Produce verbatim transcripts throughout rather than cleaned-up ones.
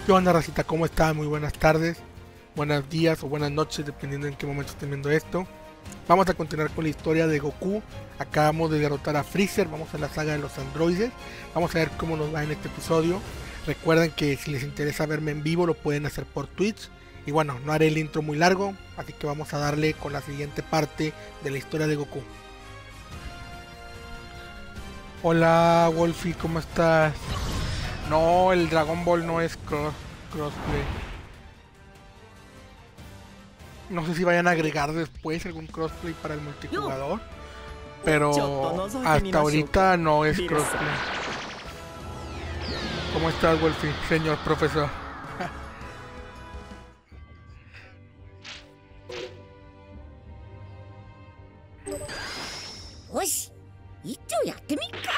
¿Qué onda, racita? ¿Cómo están? Muy buenas tardes, buenos días o buenas noches, dependiendo en qué momento estén viendo esto. Vamos a continuar con la historia de Goku. Acabamos de derrotar a Freezer, vamos a la saga de los androides. Vamos a ver cómo nos va en este episodio. Recuerden que si les interesa verme en vivo lo pueden hacer por Twitch. Y bueno, no haré el intro muy largo, así que vamos a darle con la siguiente parte de la historia de Goku. Hola Wolfie, ¿cómo estás? No, el Dragon Ball no es cross, crossplay. No sé si vayan a agregar después algún crossplay para el multijugador, pero hasta ahorita no es crossplay. ¿Cómo estás, Wolfie, señor profesor? Osh, icho yatte mi ka.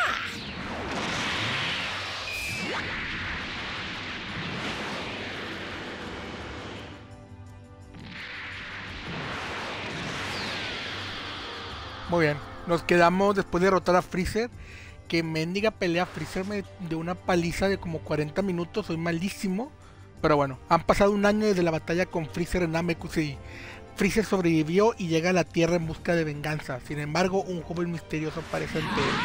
Muy bien, nos quedamos después de derrotar a Freezer. Que mendiga pelea. Freezer me dio una paliza de como cuarenta minutos, soy malísimo. Pero bueno, han pasado un año desde la batalla con Freezer en Namekusei. Freezer sobrevivió y llega a la Tierra en busca de venganza. Sin embargo, un joven misterioso aparece ante él.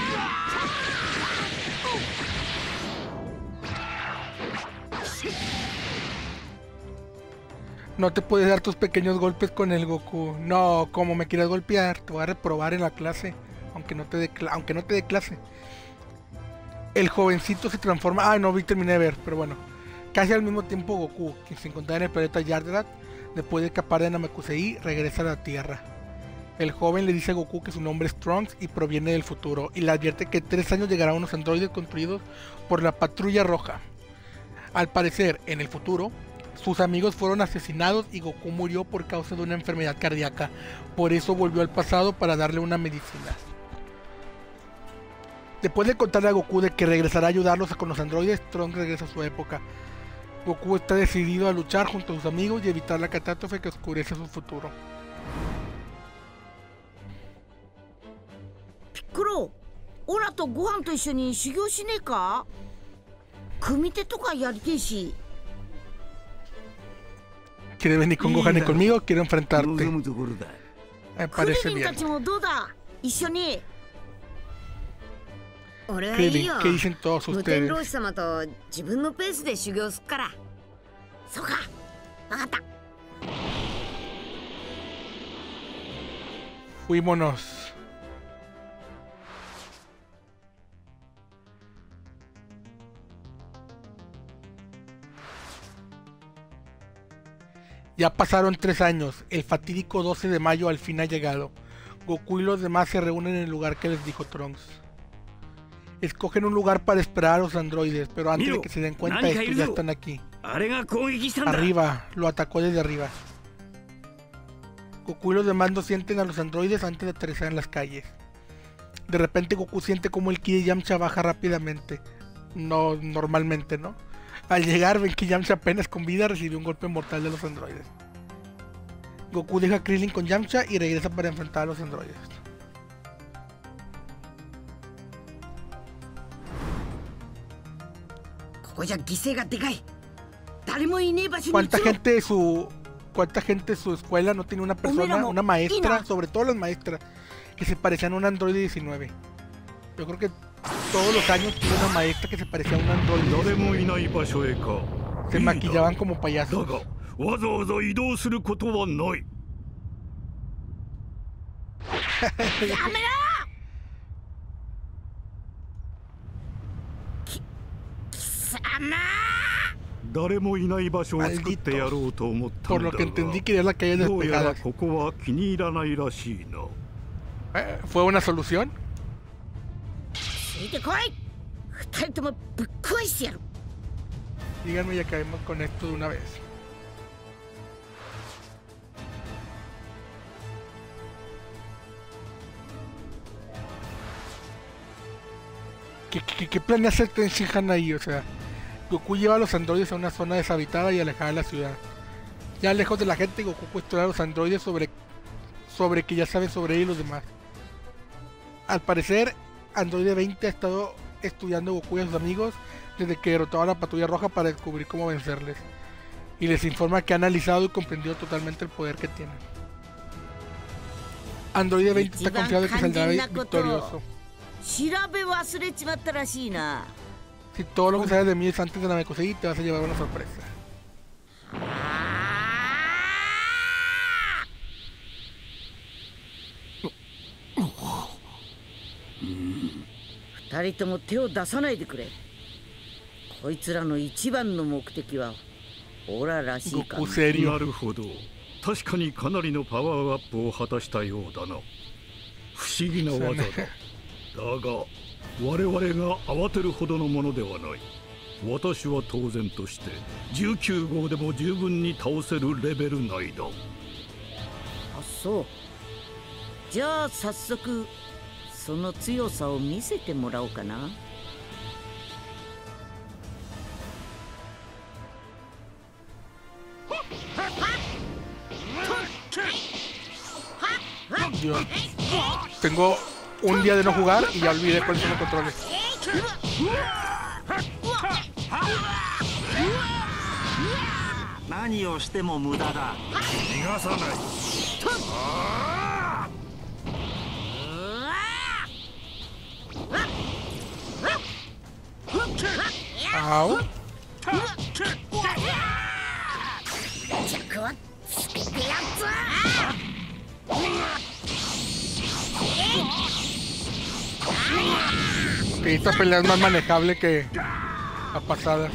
No te puedes dar tus pequeños golpes con el Goku. No, como me quieras golpear, te voy a reprobar en la clase, aunque no te dé aunque no te dé clase. El jovencito se transforma. Ah, no vi, terminé de ver, pero bueno. Casi al mismo tiempo Goku, quien se encontraba en el planeta Yardrath, después de escapar de Namekusei, regresa a la Tierra. El joven le dice a Goku que su nombre es Trunks y proviene del futuro, y le advierte que en tres años llegarán unos androides construidos por la Patrulla Roja. Al parecer, en el futuro, sus amigos fueron asesinados y Goku murió por causa de una enfermedad cardíaca. Por eso volvió al pasado para darle una medicina. Después de contarle a Goku de que regresará a ayudarlos con los androides, Trunks regresa a su época. Goku está decidido a luchar junto a sus amigos y evitar la catástrofe que oscurece su futuro. Piccolo, ora to gohan to issho ni shugyou shinee ka? Kumite toka yaritei shi. ¿Quieres venir con Gohan y conmigo? Quiero enfrentarte. Me parece bien. Krillin, ¿qué dicen todos ustedes? Fuímonos. Ya pasaron tres años, el fatídico doce de mayo al fin ha llegado. Goku y los demás se reúnen en el lugar que les dijo Trunks. Escogen un lugar para esperar a los androides, pero antes de que se den cuenta de esto ya están aquí. Arriba, lo atacó desde arriba. Goku y los demás no sienten a los androides antes de aterrizar en las calles. De repente Goku siente como el ki de Yamcha baja rápidamente. No, normalmente, ¿no? Al llegar ven que Yamcha apenas con vida recibió un golpe mortal de los androides. Goku deja a Krillin con Yamcha y regresa para enfrentar a los androides. ¿Cuánta gente de su cuánta gente de su escuela no tiene una persona, una maestra, sobre todo las maestras, que se parecían a un androide diecinueve? Yo creo que todos los años tuve una maestra que se parecía a un androide. Se maquillaban como payasos. Maldito. Por lo que entendí quería la calle despejada. ¿Eh? ¿Fue una solución? Díganme y acabemos con esto de una vez. ¿Qué, qué, qué planea hacer Tenshinhan ahí? O sea, Goku lleva a los androides a una zona deshabitada y alejada de la ciudad. Ya lejos de la gente, Goku cuestiona a los androides sobre, sobre que ya saben sobre él y los demás. Al parecer, Androide veinte ha estado estudiando a Goku y a sus amigos desde que derrotó a la Patrulla Roja para descubrir cómo vencerles. Y les informa que ha analizado y comprendido totalmente el poder que tienen. Androide veinte está confiado de que saldrá victorioso. Si todo lo que sabes de mí es antes de Namekusei, te vas a llevar una sorpresa. Goku serio. なるほど。確かにかなりのパワーアップを果たしたようだな。不思議な技だ。だが我々が慌てるほどのものではない。私は当然としてじゅうきゅう号でも十分に倒せるレベル内だ。 あ、そう。じゃあ早速その強さを見せてもらおうかな。 Dios. Tengo un día de no jugar y ya olvidé cuáles son los controles. Au. Ok, esta pelea es más manejable que a pasadas.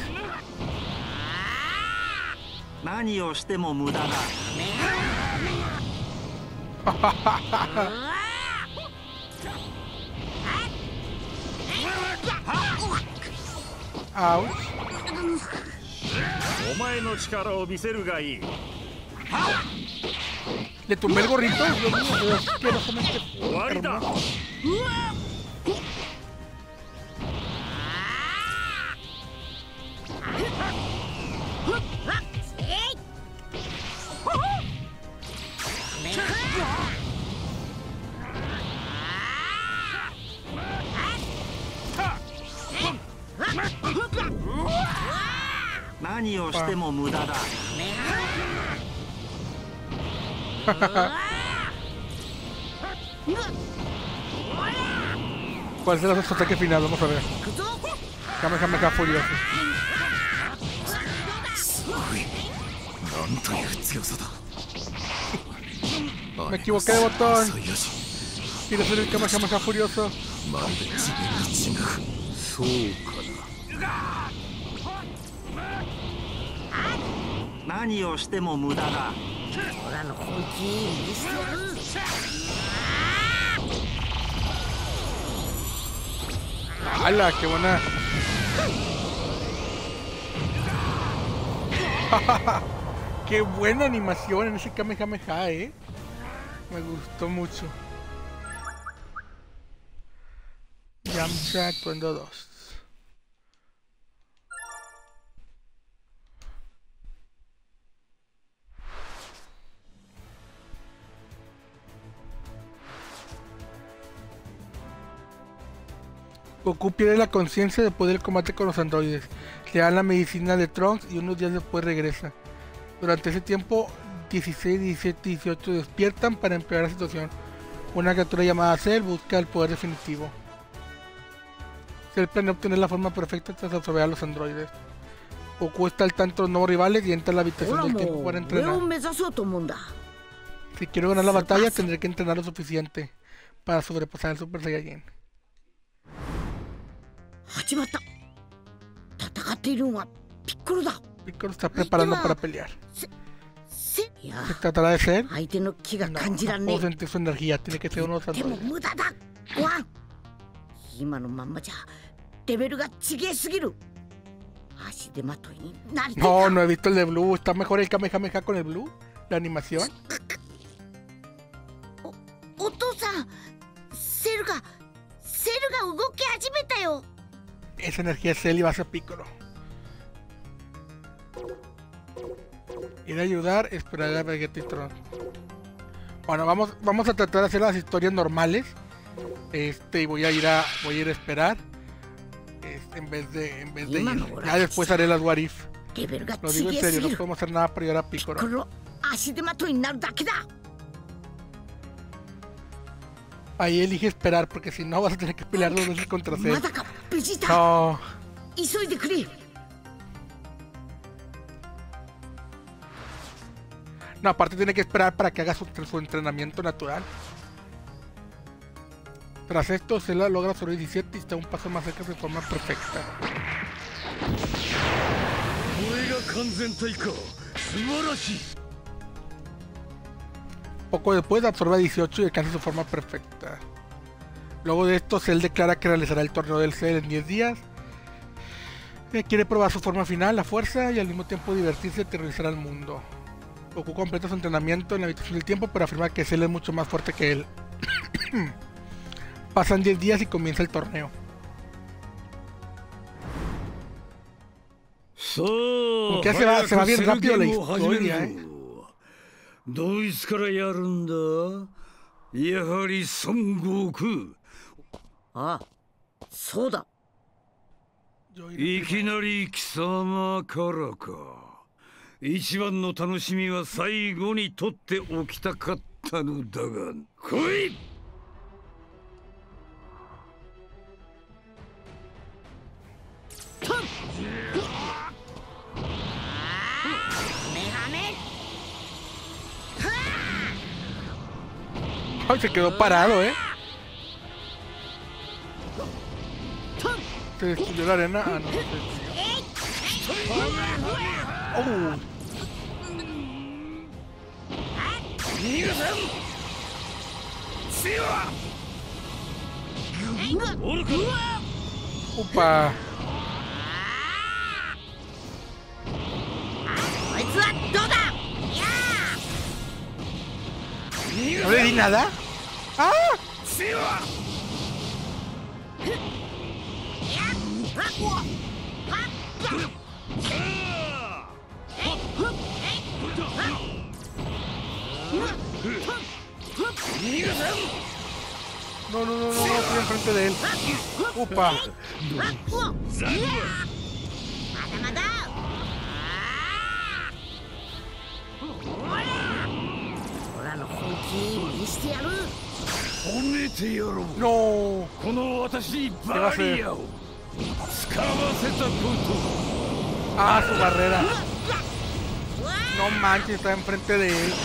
Au. Le tumbé el gorrito, Dios mío, asquerosamente hermoso. ¿Cuál será su ataque final? Vamos a ver. Kamehameha furioso. Me equivoqué de botón. Quiero ser el Kamehameha furioso. ¡Hala! ¡Qué buena! ¡Qué buena animación en ese Kamehameha, eh! Me gustó mucho. Yamcha actuando dos. Goku pierde la conciencia después del combate con los androides. Le dan la medicina de Trunks y unos días después regresa. Durante ese tiempo, dieciséis, diecisiete y dieciocho despiertan para empeorar la situación. Una criatura llamada Cell busca el poder definitivo. Cell planea obtener la forma perfecta tras absorber a los androides. Goku está al tanto de los nuevos rivales y entra a la habitación del tiempo para entrenar. Si quiero ganar la batalla, tendré que entrenar lo suficiente para sobrepasar el Super Saiyajin. Piccolo está preparando para pelear. ¿Se tratará de ser? No, no puedo sentir su energía, tiene que ser uno de los androides. No, no he visto el de Blue. ¿Está mejor el Kamehameha con el Blue? ¿La animación? Esa energía es Cell y va a ser Piccolo. Ir a ayudar, esperar a Vegeta y Trunks. Bueno, vamos, vamos a tratar de hacer las historias normales. Este, y voy a ir a, voy a ir a esperar. Este, en vez de en vez de ir. Ya después haré las what if. Lo digo en serio, no podemos hacer nada para ayudar a Piccolo. Ahí elige esperar, porque si no vas a tener que pelear dos veces contra Cell. No. No, aparte tiene que esperar para que haga su, su entrenamiento natural. Tras esto, Cell logra sobre diecisiete y está un paso más cerca de forma perfecta. Poco después absorbe a dieciocho y alcanza su forma perfecta. Luego de esto, Cell declara que realizará el torneo del Cell en diez días. Eh, quiere probar su forma final, la fuerza, y al mismo tiempo divertirse y aterrorizar al mundo. Goku completa su entrenamiento en la habitación del tiempo, pero afirma que Cell es mucho más fuerte que él. Pasan diez días y comienza el torneo. Como que se va, se va bien rápido la historia, eh. ドイツからやるんだ。やはり孫悟空。 ああ、そうだ。 いきなり貴様からか。一番の楽しみは最後に取っておきたかったのだが。来い。 Ay, se quedó parado, eh. Se destruyó la arena. Ah, no, no se destruyó. Oh. Upa. ¿No le di nada? ¡Ah! No, no, no, no, no, estoy enfrente de él. ¡Upa! No. ¿Qué va a hacer? Ah, su barrera. No manches, está enfrente de él.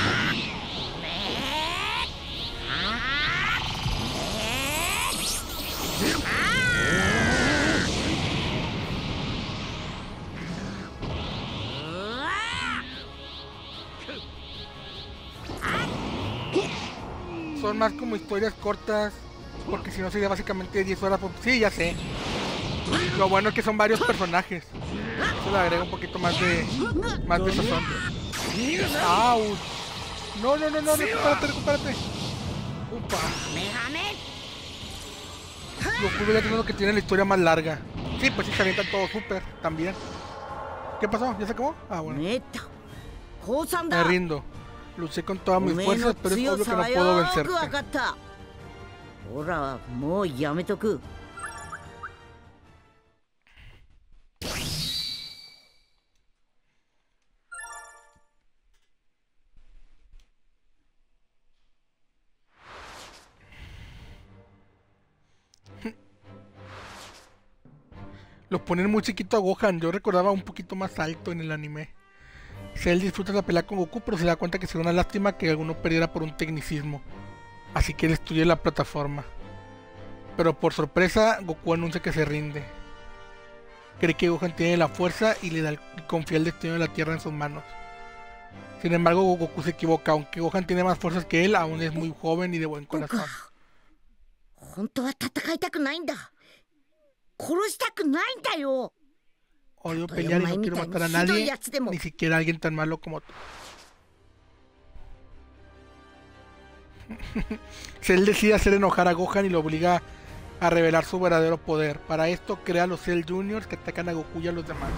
Son más como historias cortas, porque si no sería básicamente diez horas por... Sí, ya sé. Lo bueno es que son varios personajes. Eso le agrega un poquito más de... Más de sazón. ¡Auch! No, no, no, no, recupérate, recupérate. Upa. Goku ya tiene lo que tiene la historia más larga. Sí, pues sí, se avientan todo súper, también. ¿Qué pasó? ¿Ya se acabó? Ah, bueno. Me rindo. Luché con todas mis fuerzas, pero es obvio que no puedo vencerte. Lo ponen muy chiquito a Gohan. Yo recordaba un poquito más alto en el anime. Cell disfruta la pelea con Goku, pero se da cuenta que sería una lástima que alguno perdiera por un tecnicismo. Así que destruye la plataforma. Pero por sorpresa, Goku anuncia que se rinde. Cree que Gohan tiene la fuerza y le da el, confía el destino de la Tierra en sus manos. Sin embargo, Goku se equivoca. Aunque Gohan tiene más fuerzas que él, aún es muy joven y de buen corazón. Odio pelear y no quiero matar a nadie, ni siquiera a alguien tan malo como tú. Cell decide hacer enojar a Gohan y lo obliga a revelar su verdadero poder. Para esto crea a los Cell Juniors que atacan a Goku y a los demás.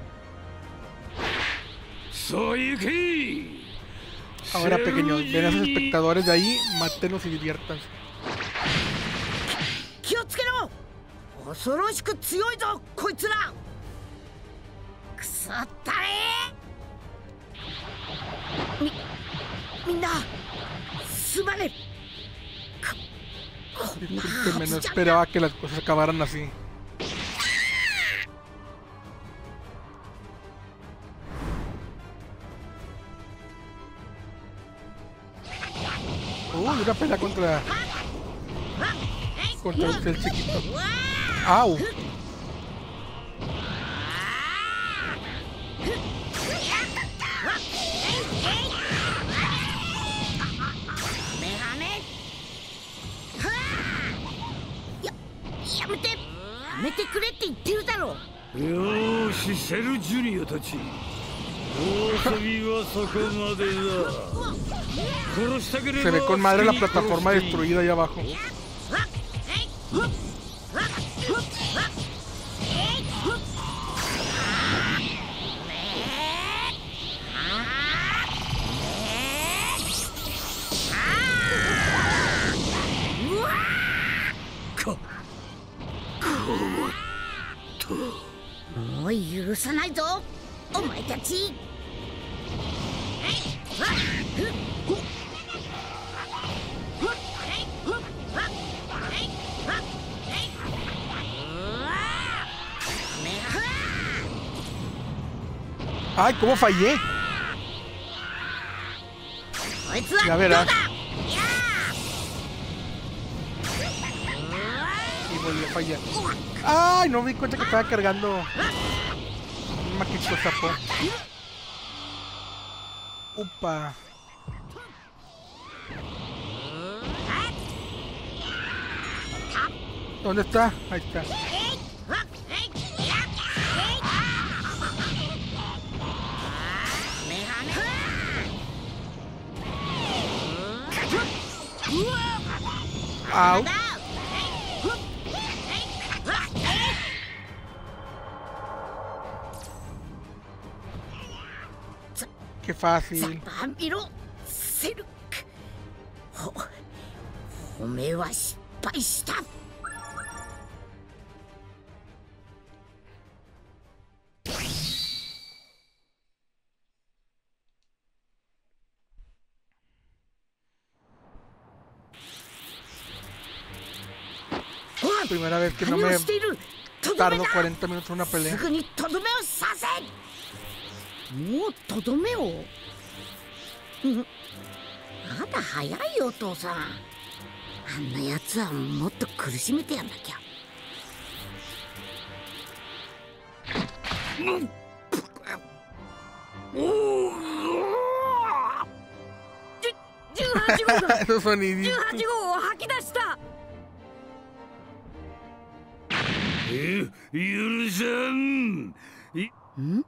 Ahora, pequeños, ven a esos espectadores de ahí, mátenlos y diviértanse. 恐ろしく強いぞこいつら。くそったれ。みみんなすまねえ。ここんな Discúlpenme, no esperaba que las cosas acabaran así. Uy, una pelea contra contra el chiquito. ¡Au! Yo, セルジュニアたち、大騒ぎはそこまでだ。殺したければ Se ve con madre la plataforma destruida ahí abajo. Ka- もう許さないぞお前たち。 ¡Ay, cómo fallé! こいつはど Ya うだ。 verás. Y volvió a fallar. ¡Ay! No me di cuenta que estaba cargando un maquito sapo. ¡Upa! ¿Dónde está? Ahí está. ¡Au! ¡Qué fácil! バンビロセルク。ほ褒めは失敗した。 Primera vez que no me tardo cuarenta minutos en una pelea. すぐにとどめをさせ。もうとどめを。んまだ早いよお父さん。あんなやつはもっと苦しめてやんなきゃ。じゅうはちごうが Esos じゅう soniditos. はちごうを吐き出した。 え、許さん。いん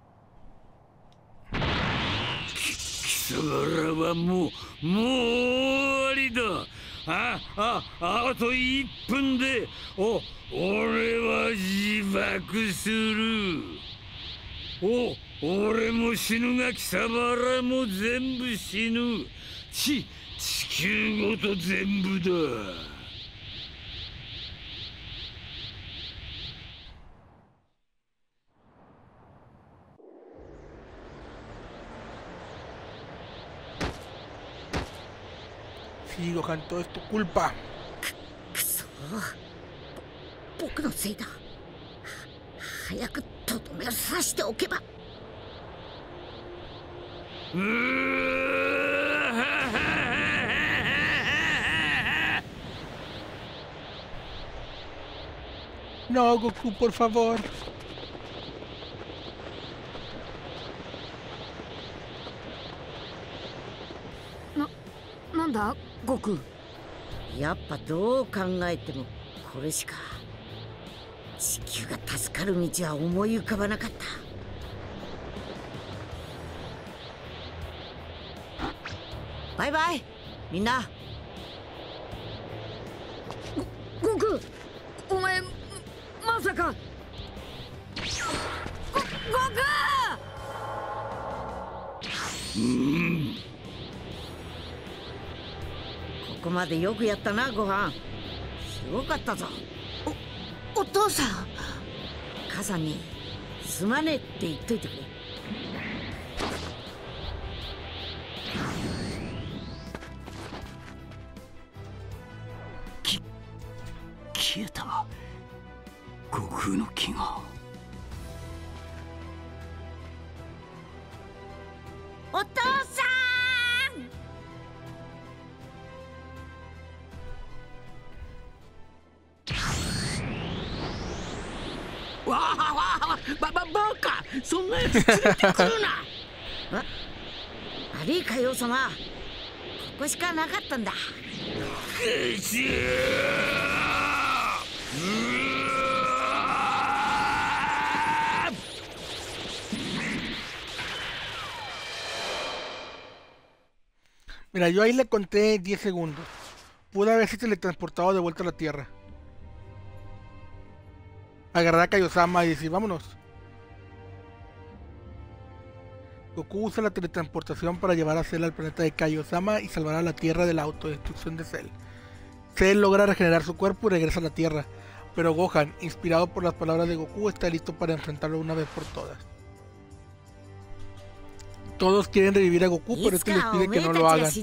貴様らはもうもう終わりだ。あああといっぷんでお俺は自爆する。お俺も死ぬが貴様らも全部死ぬ。ち地球ごと全部だ。 Sí, Gohan, todo es tu culpa. くそぼ僕のせいだ。早くとどめを刺しておけば。 うー No, Goku, por favor. な、なんだ悟空。やっぱどう考えてもこれしか。地球が助かる道は思い浮かばなかった。バイバイみんな。ご悟空お前まさか。ご悟空。 うんここまでよくやったなご飯。すごかったぞ。 お父さん、母さんにすまねえって言っといてくれ。 き消えた悟空の気が。 お父さん。わあわあ、ばばバカ、そんなやつ連れてくるな。 あ、悪いかよう様、ここしかなかったんだ。 Mira, yo ahí le conté diez segundos. Pude haberse teletransportado de vuelta a la Tierra. Agarrar a Kaiosama y decir, vámonos. Goku usa la teletransportación para llevar a Cell al planeta de Kaiosama y salvar a la Tierra de la autodestrucción de Cell. Cell logra regenerar su cuerpo y regresa a la Tierra, pero Gohan, inspirado por las palabras de Goku, está listo para enfrentarlo una vez por todas. Todos quieren revivir a Goku, pero este les pide que no lo hagan.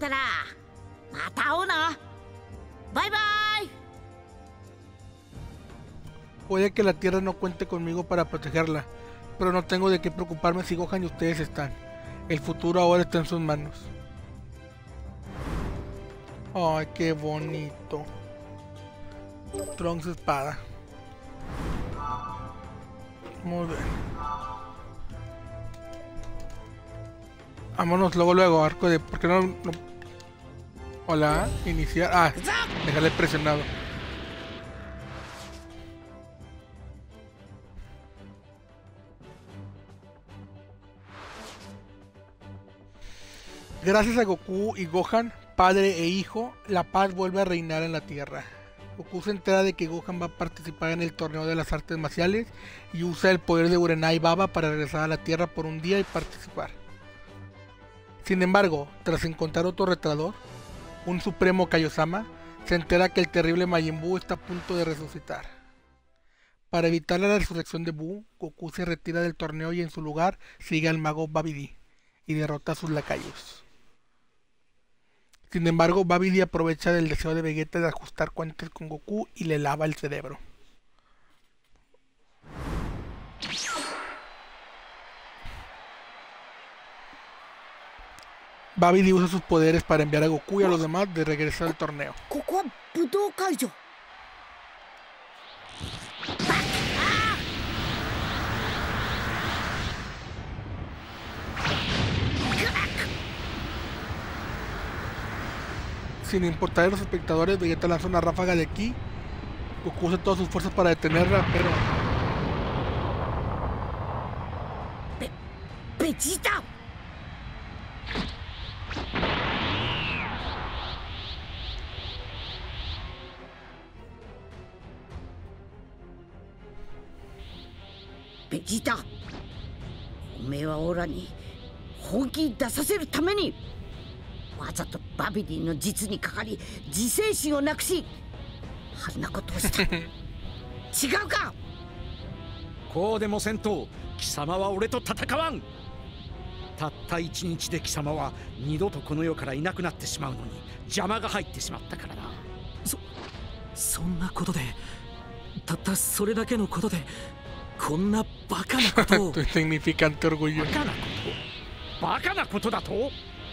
Puede que la Tierra no cuente conmigo para protegerla, pero no tengo de qué preocuparme si Gohan y ustedes están. El futuro ahora está en sus manos. Ay, qué bonito. Trunks espada. Muy bien. Vámonos luego, luego, arco de... ¿Por qué no, no? Hola, iniciar... Ah, déjale presionado. Gracias a Goku y Gohan, padre e hijo, la paz vuelve a reinar en la Tierra. Goku se entera de que Gohan va a participar en el torneo de las artes marciales y usa el poder de Urenai Baba para regresar a la Tierra por un día y participar. Sin embargo, tras encontrar otro retador, un supremo Kaiosama, se entera que el terrible Majin Buu está a punto de resucitar. Para evitar la resurrección de Buu, Goku se retira del torneo y en su lugar sigue al mago Babidi y derrota a sus lacayos. Sin embargo, Babidi aprovecha del deseo de Vegeta de ajustar cuentas con Goku y le lava el cerebro. Babidi usa sus poderes para enviar a Goku y a los demás de regreso al torneo. Sin importar a los espectadores, Vegeta lanza una ráfaga de ki. Goku usa todas sus fuerzas para detenerla, pero... ¡Vegeta! ¡Vegeta! おめえはオラに本気出させるためにわざとバビディの実にかかり自制心をなくしあんなことをした違うか。 こうでもせんと貴様は俺と戦わん。たった一日で貴様は二度とこの世からいなくなってしまうのに邪魔が入ってしまったからな。 そそんなことで、たったそれだけのことでこんなバカなことをバカなこと？ バカなことだと？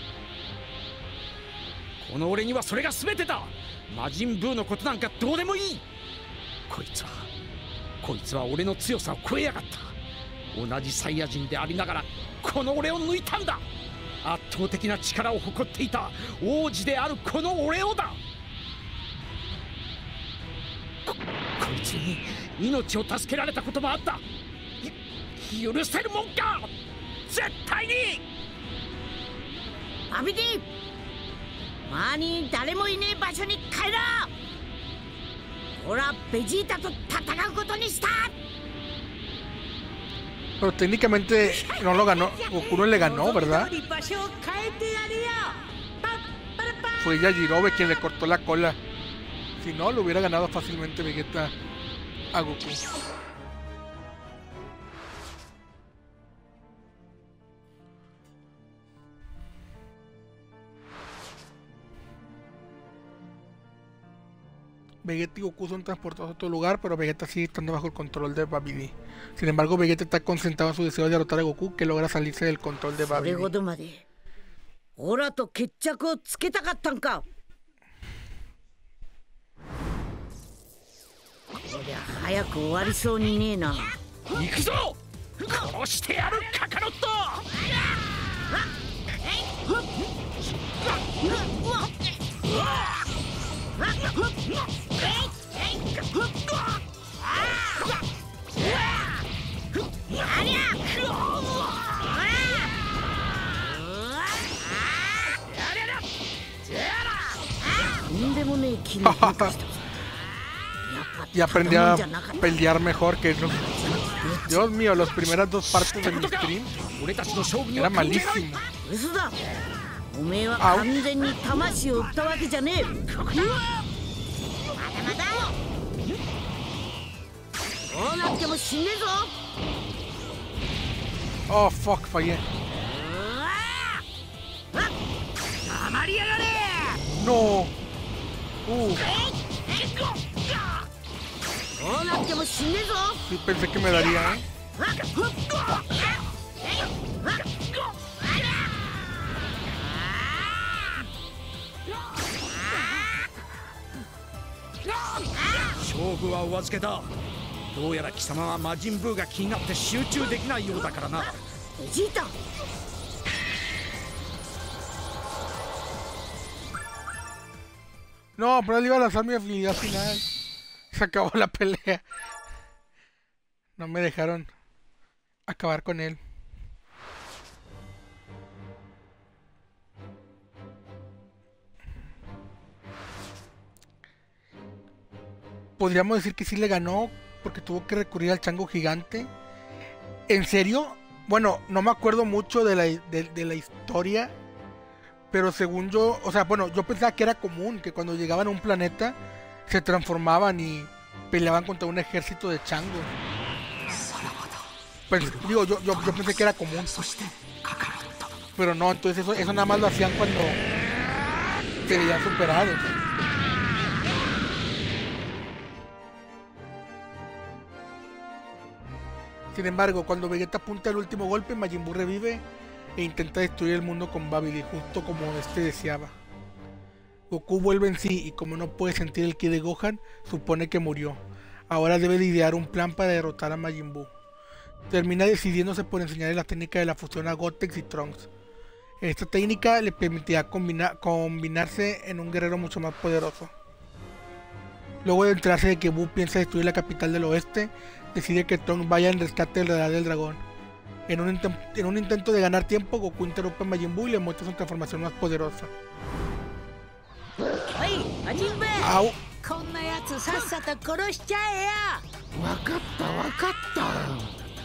この俺にはそれが全てだ。魔人ブーのことなんかどうでもいい。こいつはこいつは俺の強さを超えやがった。同じサイヤ人でありながらこの俺を抜いたんだ。圧倒的な力を誇っていた王子であるこの俺をだ。こ, こいつに命を助けられたこともあった。許せるもんか。絶対に。 バビディ、周りに誰もいねえ場所に帰ろう。俺はベジータと戦うことにした。 Pero técnicamente no lo ganó, Goku no le ganó, ¿verdad? Fue Yajirobe quien le cortó la cola. Si no, lo hubiera ganado fácilmente Vegeta. a Goku. Vegeta y Goku son transportados a otro lugar, pero Vegeta sigue estando bajo el control de Babidi. Sin embargo, Vegeta está concentrado en su deseo de derrotar a Goku, que logra salirse del control de それ Babidi. ほどまでオラと決着をつけたかったんか。こりゃ早く終わりそうにねえな。 行くぞ。殺してやるカカロット。 とんでもねえ気に変化した。 Y aprendí a pelear mejor que no. Dios mío, las primeras dos partes de mi stream era malísimo. 嘘だ。おめえは完全に魂を売ったわけじゃねえ。まだまだ。こうなっても死ねえぞ。 Oh, fuck, fallé. 黙りやがれ。 No. Uh, こうなっても死ねえぞ。 sí pensé que me daría, ¿eh? 勝負はお預けだ。どうやら貴様は魔人ブーが気になって集中できないようだからな。 ベジータ。 No, pero él iba a lanzar mi habilidad final. Se acabó la pelea. No me dejaron acabar con él. Podríamos decir que sí le ganó porque tuvo que recurrir al chango gigante. ¿En serio? Bueno, no me acuerdo mucho de la, de, de la historia. Pero según yo, o sea, bueno, yo pensaba que era común que cuando llegaban a un planeta se transformaban y peleaban contra un ejército de changos. Pues digo, yo, yo, yo pensé que era común. Pero no, entonces eso, eso nada más lo hacían cuando se veían superados. Sin embargo, cuando Vegeta apunta el último golpe, Majin Buu revive e intenta destruir el mundo con Babidi, justo como este deseaba. Goku vuelve en sí y como no puede sentir el ki de Gohan, supone que murió. Ahora debe de idear un plan para derrotar a Majin Buu. Termina decidiéndose por enseñarle la técnica de la fusión a Gotenks y Trunks. Esta técnica le permitirá combina combinarse en un guerrero mucho más poderoso. Luego de enterarse de que Buu piensa destruir la capital del oeste, decide que Trunks vaya en rescate del radar del dragón. En un, en un intento de ganar tiempo, Goku interrumpe a Majin Buu y le muestra su transformación más poderosa. ¡Au! こんなやつさっさと殺しちゃえや。わかったわかった。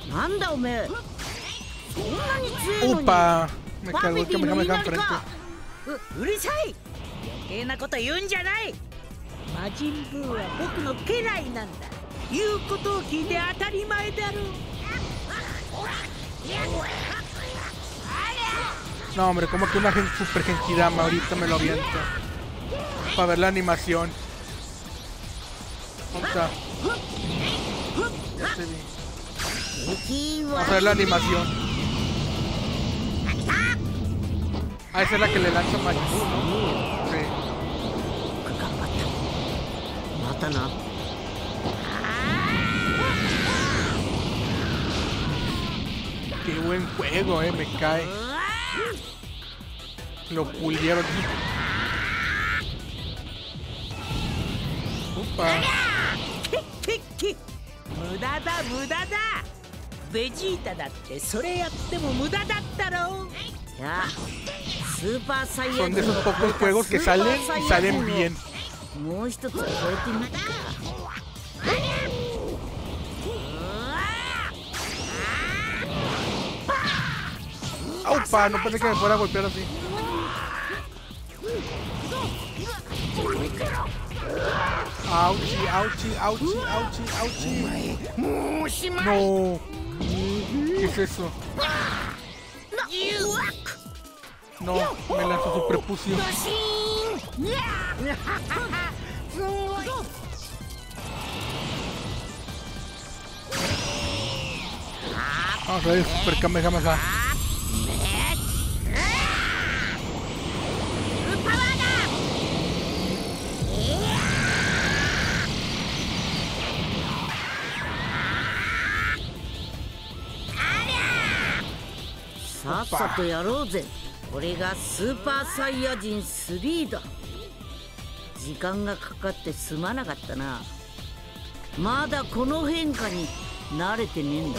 なんだおめえ。そんなに強いのに。 Upa, me cargó el que me deja enfrente. う、うるさい。余計なこと言うんじゃない。魔人ブーは僕の家来なんだ。言うことを聞いて当たり前だろう。 No, hombre, como que una gen super Genkidama ahorita me lo aviento. Para ver la animación. ¿Dónde está? Vamos a ver la animación. Ah, esa es la que le lanza Majin Buu, ¿no? Sí. Qué buen juego, eh, me cae. Lo pulieron. Upa. 無駄だ無駄だ。ベジータだってそれやっても無駄だったろ。いや、スーパーサイヤ人 Son de esos pocos juegos que salen y salen bien. もう一つ超えてみた。 Aupa, no pensé que me fuera a golpear así. Auchi, auchi, auchi, auchi, auchi. No. ¿Qué es eso? No, me lanzó su prepucio. Vamos a ver el Super Kamehameha. さっさとやろうぜ。これがスーパーサイヤ人スリーだ。時間がかかってすまなかったな。まだこの変化に慣れてねえんだ。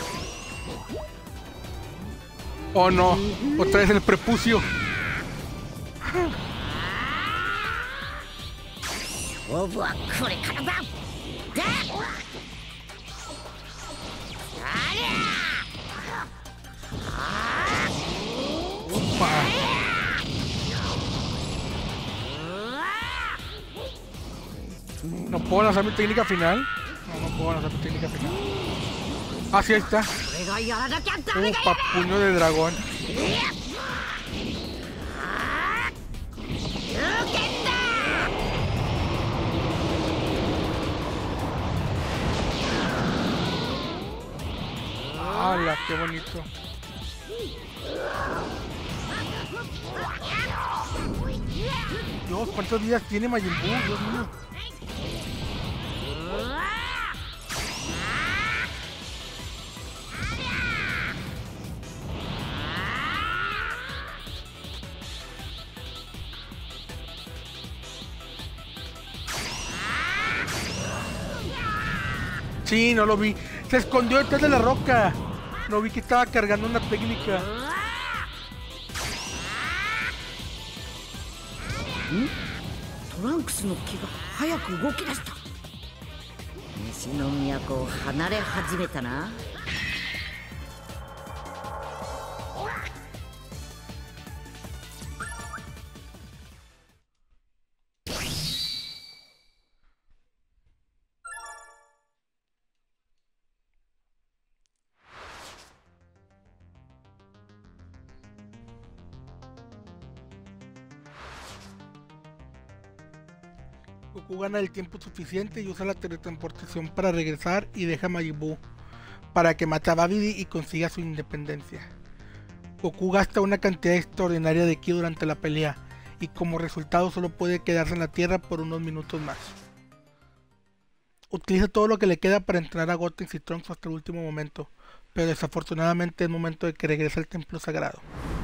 Oh no, otra vez el prepucio. 勝負はこれからだ。で、ありゃ。 ¿No puedo lanzar mi técnica final? No, no puedo lanzar mi técnica final. Ah, sí, ahí está. Upa, puño de dragón. ¡Hala, qué bonito! Dios, ¿cuántos días tiene Majin Buu? Dios mío. Sí, no lo vi. Se escondió detrás de la roca. No vi que estaba cargando una técnica. トランクスの木が早く動き出した。西の都を離れ始めたな。 Goku gana el tiempo suficiente y usa la teletransportación para regresar y deja a Majin Buu para que mate a Babidi y consiga su independencia. Goku gasta una cantidad extraordinaria de ki durante la pelea y como resultado solo puede quedarse en la tierra por unos minutos más. Utiliza todo lo que le queda para entrenar a Gotenks y Trunks hasta el último momento, pero desafortunadamente es momento de que regrese al templo sagrado.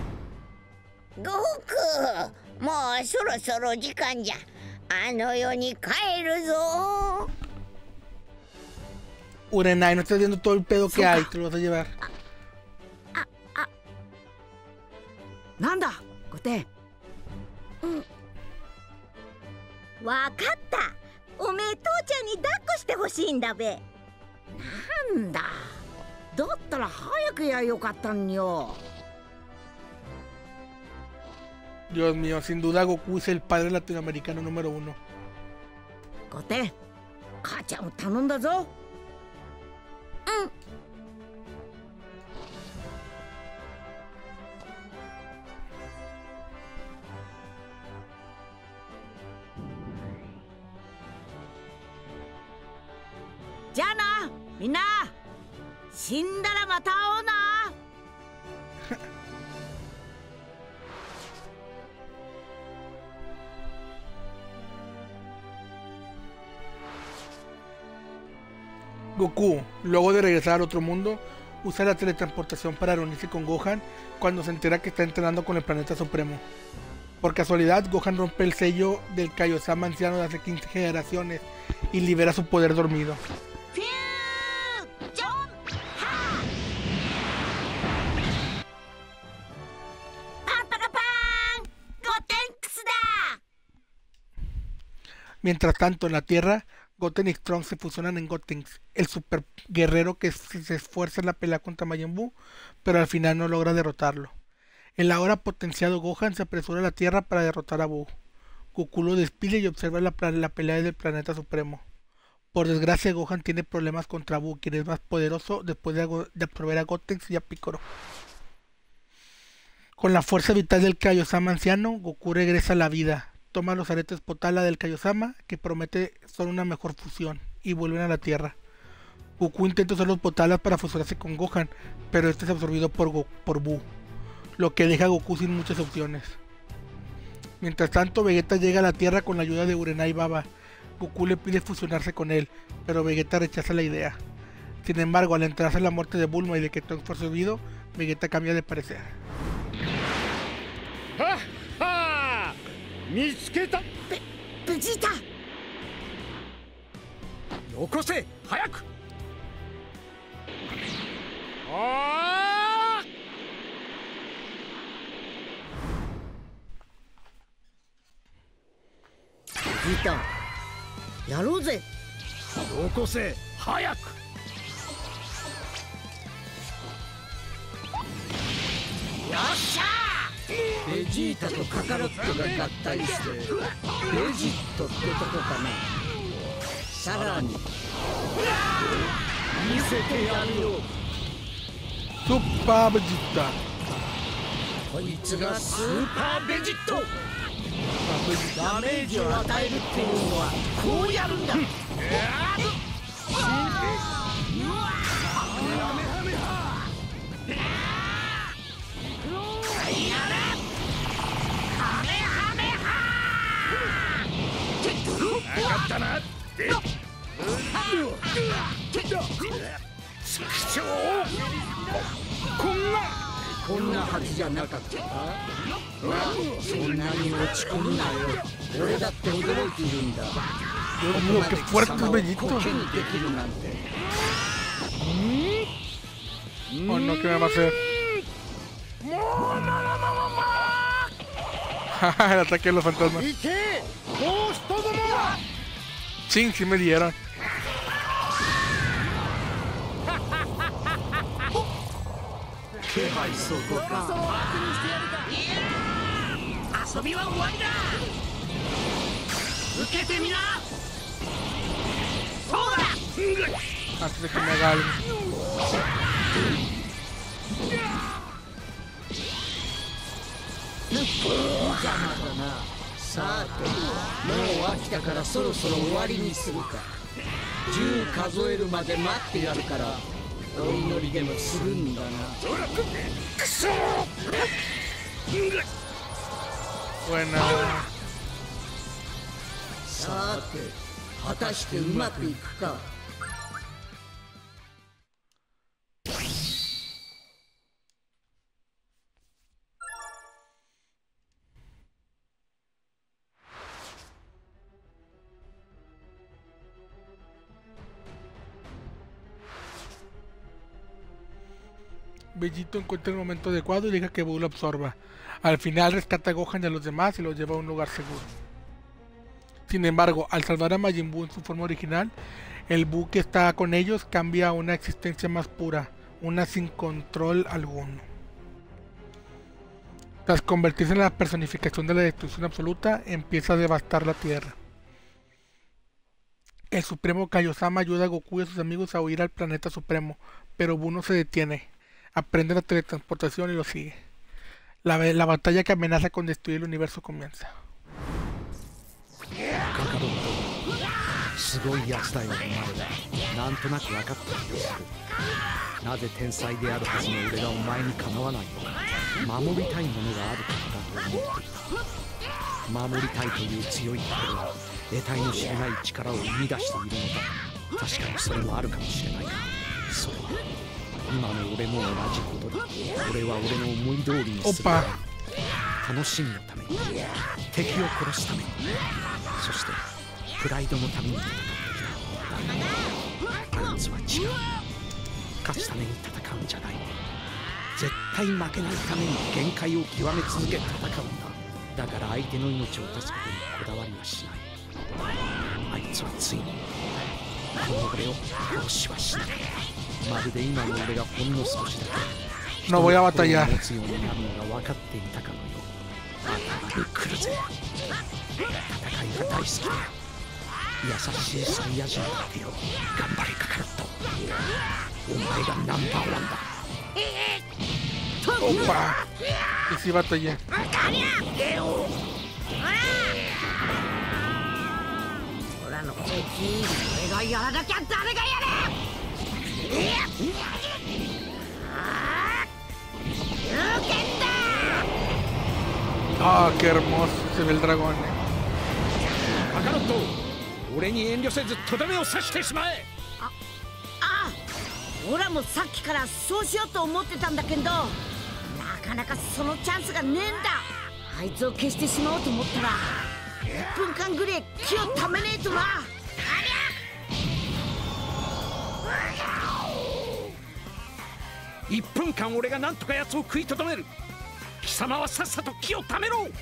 Goku, もうそろそろ時間じゃ。あの世に帰るぞ。 Urenai, no estás viendo todo el pedo que hay, te lo vas a llevar. あ、あ、なんだ、ゴテ。うん。わかった。おめえ父ちゃんに抱っこしてほしいんだべ。なんだ。だったら早くやよかったんよ。 Dios mío, sin duda Goku es el padre latinoamericano número uno. ゴテ、母ちゃんを頼んだぞ。うん。じゃあな、みんな。死んだらまた会おうな。 Goku, luego de regresar al otro mundo, usa la teletransportación para reunirse con Gohan cuando se entera que está entrenando con el planeta supremo. Por casualidad, Gohan rompe el sello del Kaiosama anciano de hace quince generaciones y libera su poder dormido. Mientras tanto, en la Tierra, Goten y Trunks se fusionan en Gotenks, el super guerrero que se esfuerza en la pelea contra Majin Buu, pero al final no logra derrotarlo. El ahora potenciado Gohan se apresura a la Tierra para derrotar a Buu. Goku lo despide y observa la, la pelea del planeta supremo. Por desgracia, Gohan tiene problemas contra Buu, quien es más poderoso después de, de absorber a Gotenks y a Piccolo. Con la fuerza vital del Kaiosama anciano, Goku regresa a la vida. Toma los aretes Potala del Kaiosama, que promete son una mejor fusión, y vuelven a la Tierra. Goku intenta usar los Potalas para fusionarse con Gohan, pero este es absorbido por, Go por Buu, lo que deja a Goku sin muchas opciones. Mientras tanto, Vegeta llega a la Tierra con la ayuda de Urenai Baba. Goku le pide fusionarse con él, pero Vegeta rechaza la idea. Sin embargo, al enterarse de la muerte de Bulma y de que Trunks fue absorbido, Vegeta cambia de parecer. ¡Ja, ja! ¡Mitsuqueta! Ve Vegeta. よこせ早くあーベジータ、やろうぜ。 よこせ早くよっしゃー。ベジータとカカロットが合体してベジットってとこかな。さらに見せてやるよ。 スーパーベジータ。 こいつがスーパーベジット。ダメージを与えるっていうのはこうやるんだ。 分かったな。こんなこんなはずじゃなかったか。そんなに落ち込むなよ。俺だって驚いているんだ。 Dios mío, qué fuerte es Bellito. Oh no, ¿qué me va a hacer? El ataque de los fantasmas. Sí, sí me dieron. Antes de que me haga algo. さて、もう飽きたからそろそろ終わりにするか。じゅう数えるまで待ってやるからお祈りでもするんだな。くそ Buena. さて、果たしてうまくいくか。 Bellito encuentra el momento adecuado y deja que Buu lo absorba. Al final rescata a Gohan y a los demás y los lleva a un lugar seguro. Sin embargo, al salvar a Majin Buu en su forma original, el Buu que está con ellos cambia a una existencia más pura, una sin control alguno. Tras convertirse en la personificación de la destrucción absoluta, empieza a devastar la Tierra. El Supremo Kaiosama ayuda a Goku y a sus amigos a huir al planeta Supremo, pero Buu no se detiene. Aprende la teletransportación y lo sigue. La, la batalla que amenaza con destruir el universo comienza. すごいやつだよお前ら。なんとなく分かった気がする。なぜ天才であるはずの俺がお前にかなわないのか。守りたいものがあるからだと思っていた。守りたいという強い心が得体の知れない力を生み出しているのだ。確かにそれもあるかもしれないが、それは今の俺も同じことだ。俺は俺の思い通りにする。楽しみのために、敵を殺すために、そしてプライドのために戦ってきた。だがあいつは違う。勝つために戦うんじゃない。絶対負けないために限界を極め続け戦うんだ。だから相手の命を落とすことにこだわりはしない。あいつはついにこの俺を殺しはしない。まるで今の俺がほんの少しだけ No voy a batallar. 持つようになるのが分かっていたかのよう。頭に来るぜ。戦いが大好きだよ。 優しいサイヤ人だよ。頑張りかかると。お前がナンバーワンだ。 Opa. Y sí batallé. 俺の敵、俺がやらなきゃ誰がやる。 Ah, qué hermoso se ve el dragón, eh. カカロット、俺に遠慮せずとどめを刺してしまえ。 ああ、俺もさっきからそうしようと思ってたんだけど、なかなかそのチャンスがねえんだ。あいつを消してしまおうと思ったらいっぷんかんぐらい気をためねえとな。 いっぷんかん俺がなんとか奴を食いとどめる。貴様はさっさと気をためろ。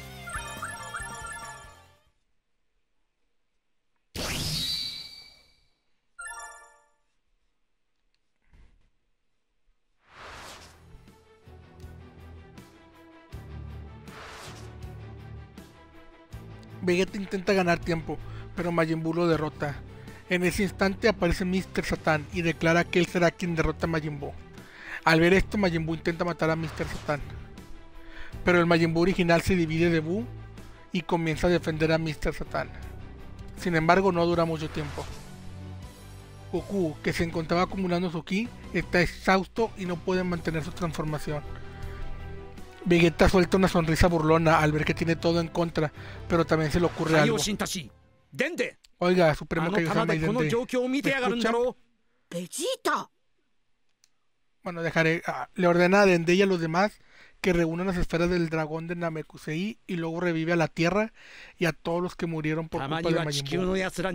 Vegeta intenta ganar tiempo, pero Majin Buu lo derrota. En ese instante aparece míster Satan y declara que él será quien derrota a Majin Buu. Al ver esto, Majin Buu intenta matar a míster Satan, pero el Majin Buu original se divide de Buu y comienza a defender a míster Satan. Sin embargo, no dura mucho tiempo. Goku, que se encontraba acumulando su ki, está exhausto y no puede mantener su transformación. Vegeta suelta una sonrisa burlona al ver que tiene todo en contra, pero también se le ocurre algo. Oiga, Supremo Kaiosama y Dende, ¿me escuchan? ¡Vegeta! Bueno, dejaré. Ah, le ordena a Dende y a los demás que reúnan las esferas del dragón de Namekusei y luego revive a la Tierra y a todos los que murieron por culpa de Majin Buu.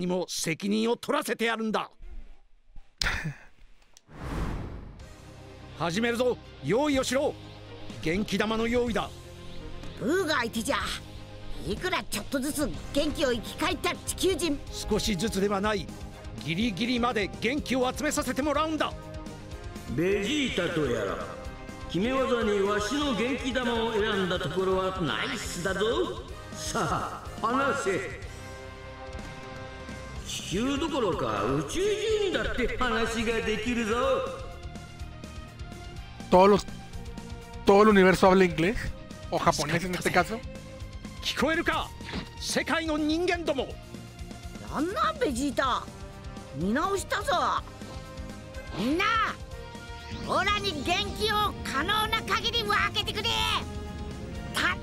始めるぞ。用意をしろ。元気玉の用意だ。 ブーが相手じゃ。いくらちょっとずつ元気を生き返った地球人。 少しずつではない。ギリギリまで元気を集めさせてもらうんだ。 ベジータとやら、決め技にわしの元気玉を選んだところはナイスだぞ。さあ話せ。地球どころか宇宙中にだって話ができるぞ。 Todos los, todo el universo habla inglés o japonés en este caso. 聞こえるか、世界の人間ども。 なんなんベジータ、見直したぞ。みんな、オラに元気を可能な限り分けてくれ。た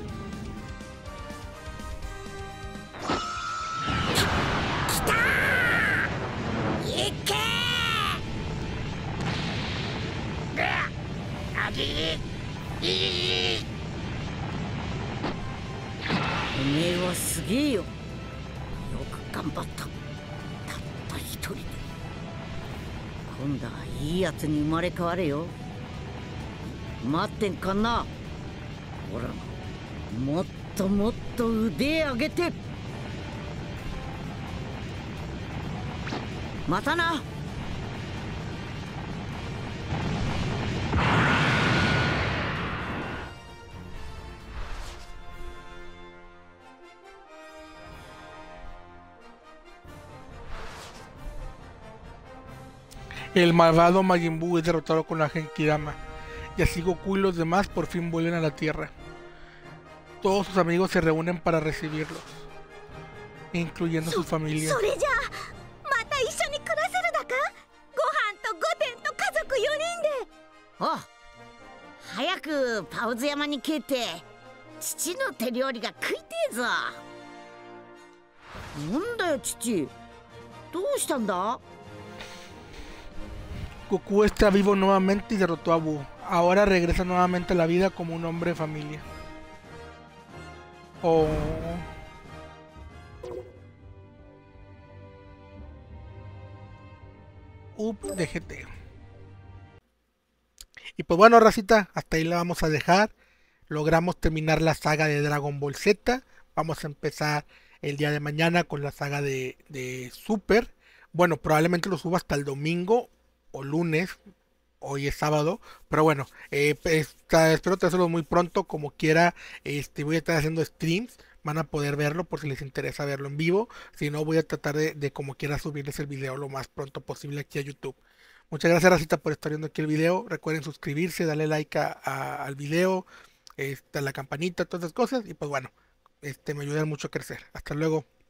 きたー、いけー。あぎいい。おめえはすげえよ。よく頑張った。たった一人で。今度はいいやつに生まれ変われよ。待ってんかな。ほら、もっともっと腕上げて。またな。 El malvado Majin Buu es derrotado con la Genkidama, y así Goku y los demás por fin vuelven a la Tierra. Todos sus amigos se reúnen para recibirlos, incluyendo su familia. Oh, 早くパウズ山に帰って父の手料理が食いてえぞ。なんだよ父、どうしたんだ。 Goku está vivo nuevamente y derrotó a Buu. Ahora regresa nuevamente a la vida como un hombre de familia. Oh. Up de G T. Y pues bueno, racita, hasta ahí la vamos a dejar. Logramos terminar la saga de Dragon Ball Z. Vamos a empezar el día de mañana con la saga de, de Super. Bueno, probablemente lo suba hasta el domingo o lunes. Hoy es sábado, pero bueno, eh, está, espero hacerlo muy pronto. Como quiera, este, voy a estar haciendo streams van a poder verlo por si les interesa verlo en vivo. Si no, voy a tratar de, de como quiera subirles el video lo más pronto posible aquí a YouTube. Muchas gracias, Racita, por estar viendo aquí el video. Recuerden suscribirse, darle like a, a- al video, este, a la campanita, todas esas cosas. Y pues bueno, este, me ayudan mucho a crecer. Hasta luego.